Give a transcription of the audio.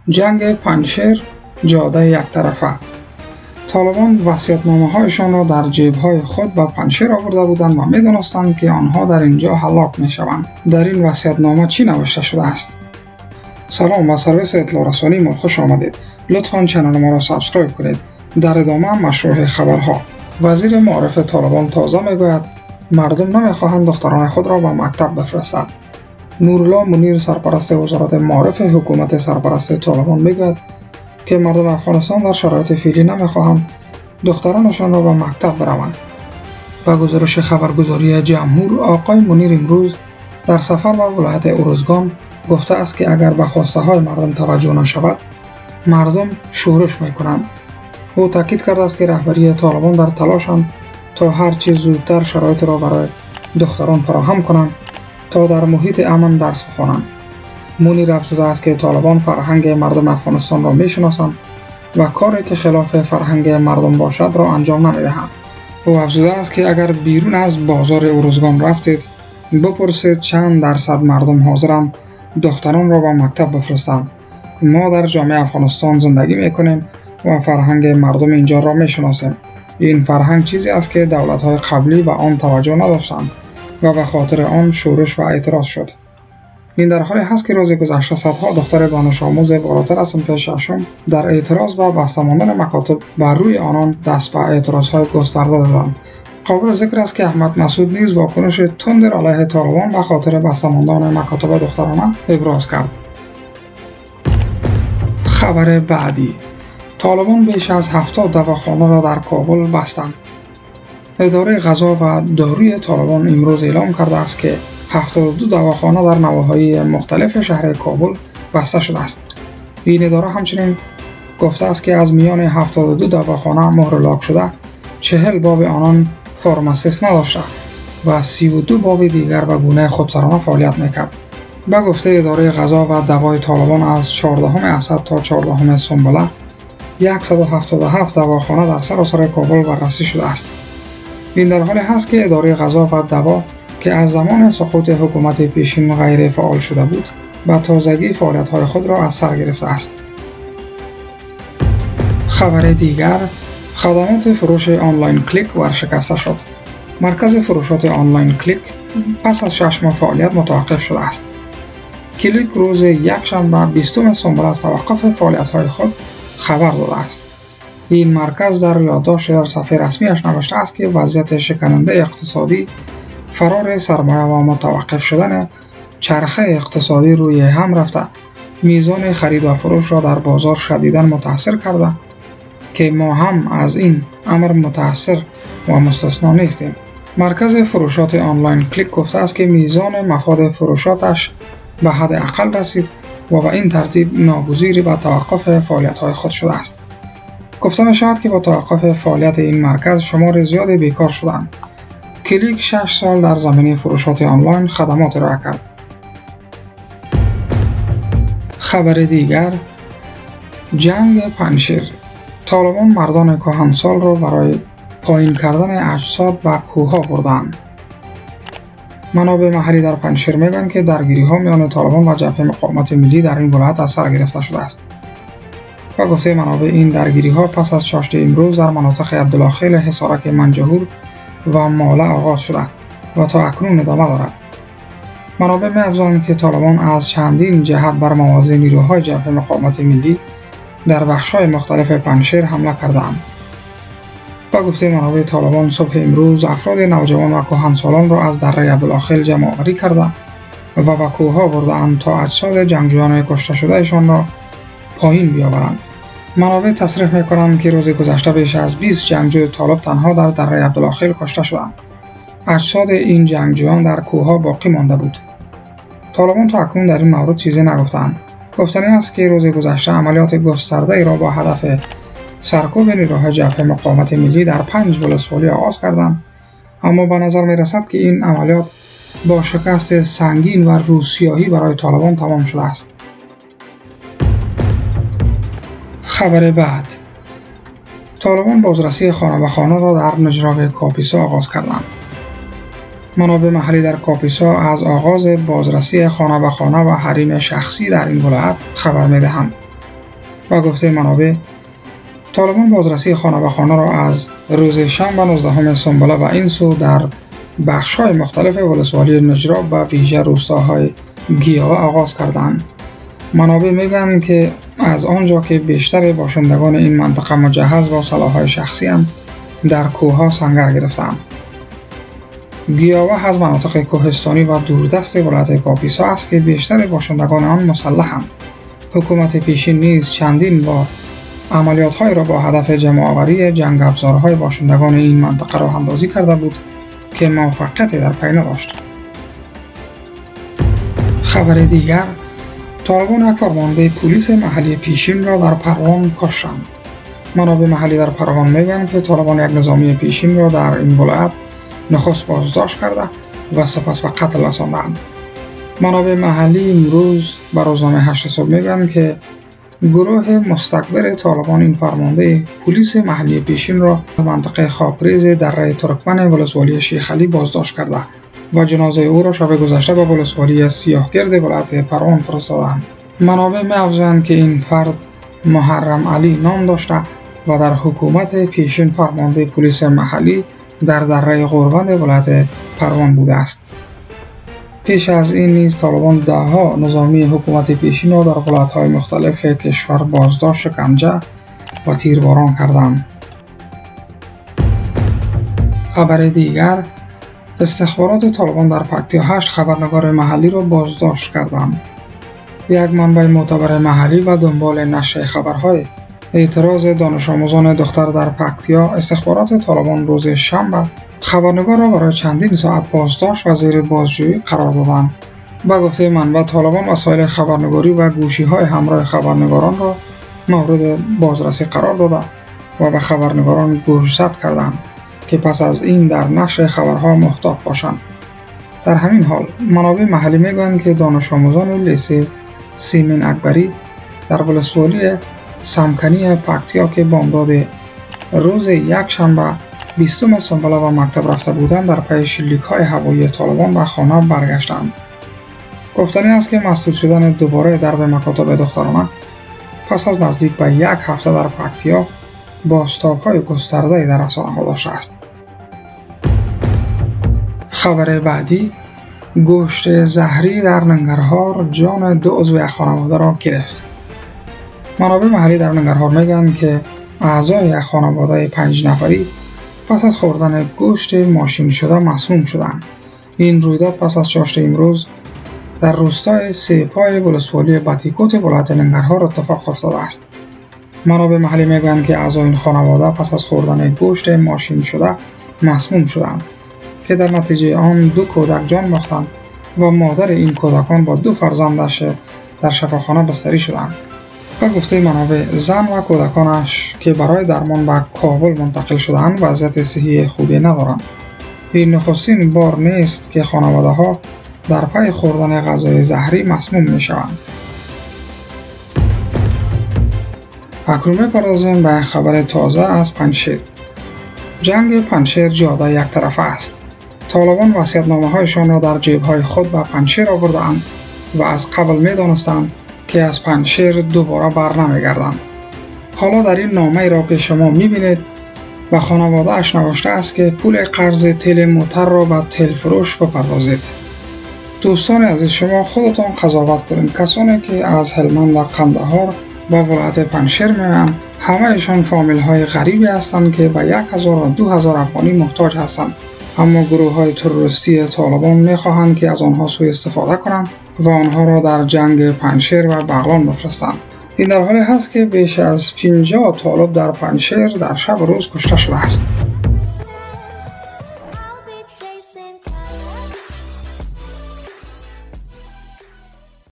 جنگ پنجشیر، جاده یک طرفه. طالبان وصیت‌نامه‌هایشان را در جیب‌های خود به پنجشیر آورده بودند و می‌دانستند که آنها در اینجا هلاک می‌شوند. در این وصیت‌نامه چی نوشته شده است؟ سلام، به سرویس اطلاع رسانی ما خوش آمدید. لطفاً کانال ما را سابسکرایب کنید. در ادامه مشروع خبرها. وزیر معارف طالبان تازه میگوید مردم نمی‌خواهند دختران خود را به مکتب بفرستند. نورالله منیر سرپرست وزارت معارف حکومت سرپرست طالبان میگوید که مردم افغانستان در شرایط فعلی نمی‌خواهند دخترانشان را به مکتب بروند. با گزارش خبرگزاری جمهور، آقای منیر امروز در سفر به ولایت ارزگان گفته است که اگر به خواسته های مردم توجه نشود، مردم شورش می‌کنند. او تاکید کرده است که رهبری طالبان در تلاشند تا هر چه زودتر شرایط را برای دختران فراهم کنند تا در محیط امن درس بخوانند. منیر افزوده است که طالبان فرهنگ مردم افغانستان را میشناسند و کاری که خلاف فرهنگ مردم باشد را انجام نمیدهند. او افزوده است که اگر بیرون از بازار ارزگان رفتید، بپرسید چند درصد مردم حاضرند دختران را به مکتب بفرستند. ما در جامعه افغانستان زندگی میکنیم و فرهنگ مردم اینجا را میشناسیم. این فرهنگ چیزی است که دولت‌های قبلی به آن توجه نداشتند و به خاطر آن شورش و اعتراض شد. این در حالی هست که روز گذشته صدها دختر دانش آموز بالاتر از صنف ششم در اعتراض و بسته ماندن مکاتب بر روی آنان دست به اعتراض‌های گسترده دادند. قابل ذکر است که احمد مسعود نیز واکنش تند علیه طالبان به خاطر بسته ماندن مکاتب دخترانه ابراز کرد. خبر بعدی: طالبان بیش از 70 دواخانه را در کابل بستند. اداره غذا و داروی طالبان امروز اعلام کرده است که 72 دواخانه در نواحی مختلف شهر کابل بسته شده است. این اداره همچنین گفته است که از میان 72 دواخانه مهر لاک شده، 40 باب آنان فارماسیست نداشته و 32 باب دیگر به گونه خودسرانه فعالیت میکرد. به گفته اداره غذا و دوای طالبان از 14 اسد تا 14 سنبله 177 دواخانه در سراسر کابل بررسی شده است. این در حالی هست که اداره غذا و دوا که از زمان سقوط حکومت پیشین غیر فعال شده بود، به تازگی فعالیت‌های خود را از سر گرفته است. خبر دیگر: خدمات فروش آنلاین کلیک ورشکسته شد. مرکز فروشات آنلاین کلیک پس از 6 ماه فعالیت متوقف شده است. کلیک روز یکشنبه 20 سنبله از توقف فعالیت‌های خود خبر داده است. این مرکز در یادداشت در صفحه رسمیش نوشته است که وضعیت شکننده اقتصادی، فرار سرمایه و متوقف شدن چرخه اقتصادی روی هم رفته میزان خرید و فروش را در بازار شدیداً متاثر کرده که ما هم از این امر متاثر و مستثنا نیستیم. مرکز فروشات آنلاین کلیک گفته است که میزان مفاد فروشاتش به حد اقل رسید و به این ترتیب ناگزیر به توقف فعالیت‌های خود شده است. گفته می شود که با توقف فعالیت این مرکز شمار زیادی بیکار شدند. کلیک 6 سال در زمینه فروشات آنلاین خدمات ارائه کرد. خبر دیگر: جنگ پنجشیر. طالبان مردان کهنسال را برای پایین کردن اجساد به کوه‌ها بردند. منابع محلی در پنجشیر میگویند که درگیری‌ها میان طالبان و جبهه مقاومت ملی در این ولایت از سر گرفته شده است. با گفته منابع، این درگیری‌ها پس از چاشت امروز در مناطق عبدالله خیل، حصارک منجهور و ماله آغاز شده و تا اکنون ادامه دارد. منابع می‌افزایند که طالبان از چندین جهت بر مواضع نیروهای جبهه مقاومت ملی در بخش‌های مختلف پنجشیر حمله کرده‌اند. با گفته منابع، طالبان صبح امروز افراد نوجوان و کهنسالان را از دره عبدالله خیل جمع‌آوری کرده و به کوه‌ها برده‌اند تا اجساد جنگجویان کشته شدهشان را پایین بیاورند. منابع تصریح می‌کنند که روز گذشته بیش از 20 جنگجوی طالب تنها در دره عبدالله خیل کشته شدند. اجساد این جنگجویان در کوه‌ها باقی مانده بود. طالبان تا اکنون در این مورد چیزی نگفتند. گفتنی است که روز گذشته عملیات گسترده‌ای را با هدف سرکوب نیروهای جبهه مقاومت ملی در 5 ولسوالی آغاز کردند، اما به نظر می‌رسد که این عملیات با شکست سنگین و روسیاهی برای طالبان تمام شده است. خبر بعد: طالبان بازرسی خانه به خانه را در نجراب کاپیسا آغاز کردند. منابع محلی در کاپیسا از آغاز بازرسی خانه به خانه و حریم شخصی در این ولایت خبر می‌دهند. و گفته منابع طالبان بازرسی خانه به خانه را از روز شنبه 19 سنبله و این سو در بخش‌های مختلف ولسوالی نجراب و ویژه روستاهای گیاوه آغاز کردند. منابع میگویند که از آنجا که بیشتر باشندگان این منطقه مجهز با سلاح‌های شخصی اند، در کوه‌ها سنگر گرفتند. گیاوه از مناطق کوهستانی و دوردست ولایت کاپیسا است که بیشتر باشندگان آن مسلح‌اند. حکومت پیشین نیز چندین بار عملیات‌های را با هدف جمع‌آوری جنگ افزارهای باشندگان این منطقه راه اندازی کرده بود که موفقیتی در پی نداشت. خبر دیگر، طالبان یک فرمانده پلیس محلی پیشین را در پروان کشتند. منابع محلی در پروان میگویند که طالبان یک نظامی پیشین را در این ولایت نخست بازداشت کرده و سپس به قتل رساندند. منابع محلی امروز به روزنامه 8 صبح میگویند که گروه مستکبر طالبان این فرمانده پلیس محلی پیشین را از منطقه خاکریز دره ترکمن ولسوالی شیخ علی بازداشت کرده و جنازه او را شب گذشته به ولسوالی سیاهگرد ولایت پروان فرستادند. منابع می‌افزایند که این فرد محرم علی نام داشته و در حکومت پیشین فرمانده پلیس محلی در دره غوربند ولایت پروان بوده است. پیش از این نیز طالبان ده‌ها نظامی حکومت پیشین را در ولایت‌های مختلف کشور بازداشت، شکنجه و تیرباران کردند. خبر دیگر، استخبارات طالبان در پکتیا 8 خبرنگار محلی را بازداشت کردند. یک منبع معتبر محلی و دنبال نشر خبرهای اعتراض دانش آموزان دختر در پکتیا، استخبارات طالبان روز شنبه خبرنگار را برای چندین ساعت بازداشت و زیر بازجویی قرار دادند. با گفته منبع، طالبان وسایل خبرنگاری و گوشی‌های همراه خبرنگاران را مورد بازرسی قرار داده و به خبرنگاران گوشزد کردند که پس از این در نشر خبرها محتاط باشند. در همین حال منابع محلی میگویند که دانش آموزان لیسه سیمین اکبری در ولسوالی سمکنی پکتیا که بامداد روز یکشنبه 20 سنبله و مکتب رفته بودند، در پی شلیک‌های هوایی طالبان به خانه برگشتند. گفتنی است که مسدود شدن دوباره درب مکاتب دخترانه پس از نزدیک به یک هفته در پکتیا بازتاب‌های گسترده‌ای در رسانه‌ها داشته است. خبر بعدی، گوشت زهری در ننگرهار جان 2 عضو یک خانواده را گرفت. منابع محلی در ننگرهار میگویند که اعضای یک خانواده 5 نفری پس از خوردن گوشت ماشین شده مسموم شدند. این رویداد پس از چاشت امروز در روستای سیپای ولسوالی بطیکوت ولایت ننگرهار اتفاق افتاده است. منابع محلی میگویند که اعضای این خانواده پس از خوردن گوشت ماشین شده مسموم شدند که در نتیجه آن 2 کودک جان باختند و مادر این کودکان با 2 فرزندش در شفاخانه بستری شدند. و گفته منابع، زن و کودکانش که برای درمان به کابل منتقل شدند وضعیت صحی خوبی ندارند. این نخستین بار نیست که خانواده‌ها در پی خوردن غذای زهری مسموم می‌شوند. اکنون می‌پردازیم به خبر تازه از پنجشیر. جنگ پنجشیر جاده یک طرفه است. طالبان وصیت‌نامه‌هایشان را در جیب‌های خود به پنجشیر آورده‌اند و از قبل می‌دانستند که از پنجشیر دوباره برنمیگردند. حالا در این نامه‌ای را که شما می‌بینید به خانواده اش نوشته است که پول قرض تل موتر را به تل فروش بپردازید. دوستان عزیز، شما خودتان قضاوت کنید. کسانی که از هلمند و قندهار و ولایت پنجشیر می‌آیند، همه‌شان فامیل‌های غریبی هستند که به 1000 و 2000 افغانی محتاج هستند. اما گروه‌های تروریستی طالبان می‌خواهند که از آنها سوء استفاده کنند و آنها را در جنگ پنجشیر و بغلان بفرستند. این در حالی هست که بیش از 50 طالب در پنجشیر در شب و روز کشته شده است.